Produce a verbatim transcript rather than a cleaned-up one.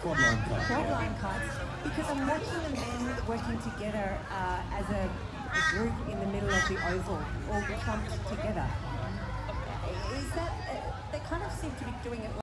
Quad line kite. Quad line kites, because I'm watching the men working together uh, as a, a group in the middle of the oval, all clumped together. Is that, uh, they kind of seem to be doing it